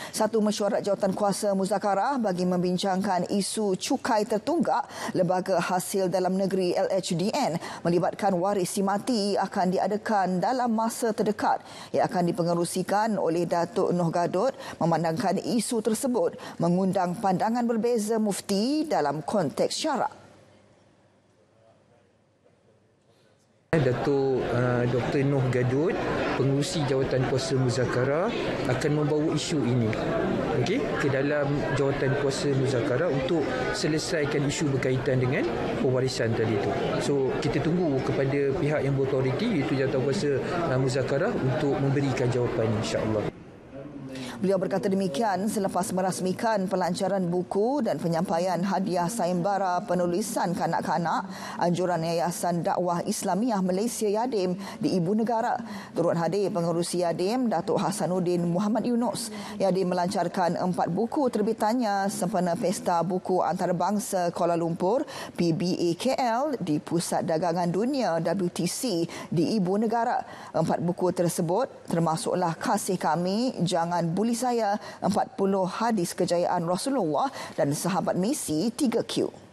Satu mesyuarat jawatankuasa muzakarah bagi membincangkan isu cukai tertunggak Lembaga Hasil Dalam Negeri LHDN melibatkan warisi mati akan diadakan dalam masa terdekat. Ia akan dipengerusikan oleh Datuk Noh Gadot memandangkan isu tersebut mengundang pandangan berbeza mufti dalam konteks syarak. Datuk Dr. Noh Gadot, pengerusi Jawatankuasa Muzakarah, akan membawa isu ini ke dalam Jawatankuasa Muzakarah untuk selesaikan isu berkaitan dengan pewarisan tadi itu. So kita tunggu kepada pihak yang berautoriti iaitu Jawatankuasa Muzakarah untuk memberikan jawapan, insya-Allah. Beliau berkata demikian selepas merasmikan pelancaran buku dan penyampaian hadiah sayembara penulisan kanak-kanak anjuran Yayasan Dakwah Islamiah Malaysia Yadim di Ibu Negara. Turut hadir pengerusi Yadim Datuk Hasanuddin Muhammad Yunus. Yadim melancarkan 4 buku terbitannya sempena Pesta Buku Antarabangsa Kuala Lumpur PBAKL di Pusat Dagangan Dunia WTC di Ibu Negara. 4 buku tersebut termasuklah Kasih Kami, Jangan Bully Saya, 40 Hadis Kejayaan Rasulullah dan Sahabat Misi 3Q.